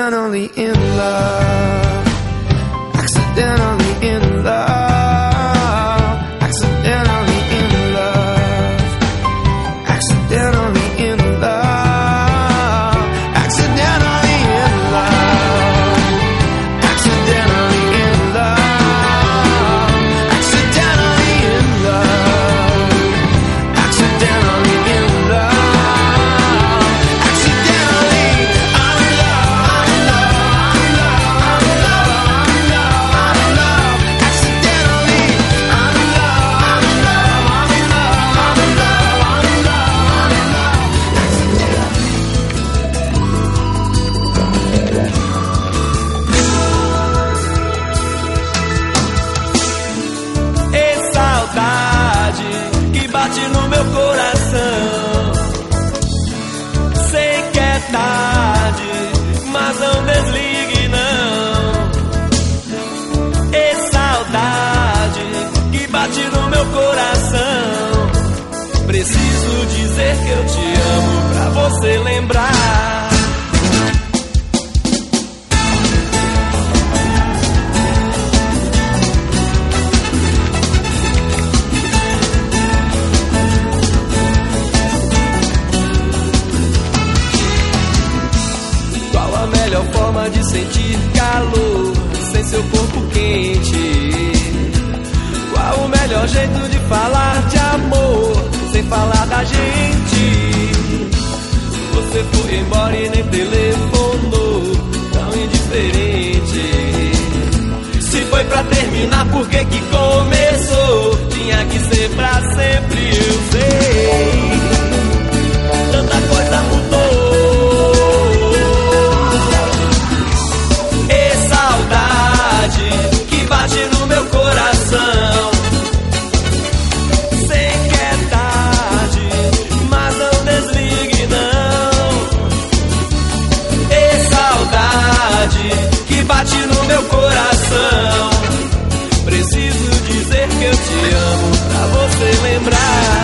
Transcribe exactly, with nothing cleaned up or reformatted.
Accidentally in love, accidentally in love, accidentally in love, accidentally in love, accidentally in love, accidentally in love, accidentally in love, accidentally in love, accidentally I'm in love, I'm in love, I'm in love, I'm in love, accidentally I'm in love, I'm in love, I'm in love, I'm in love, I'm in love, I'm in Ei, saudade que bate no meu coração. Sei que é tarde, mas não desligue não. Ei, saudade que bate no meu coração. Preciso dizer que eu te amo pra você lembrar. Qual a melhor forma de sentir calor sem seu corpo quente? Qual o melhor jeito de falar de amor sem falar da gente? Você foi embora e nem telefonou, tão indiferente. Se foi pra terminar, por que que começou? Tinha que ser pra sempre, eu sei. Tanta coisa mudou. E saudade que bate no meu coração. Sei que é tarde, mas não desligue não. E saudade que bate no meu coração. Preciso dizer que eu te amo pra você lembrar.